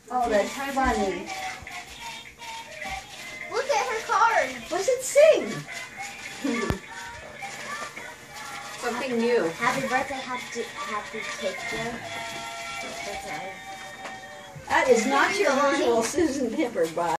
Oh, that's funny. Look at her card. What's it sing? Something new. Happy birthday, happy cake day. That's That is not your usual Susan Pippard, Bob.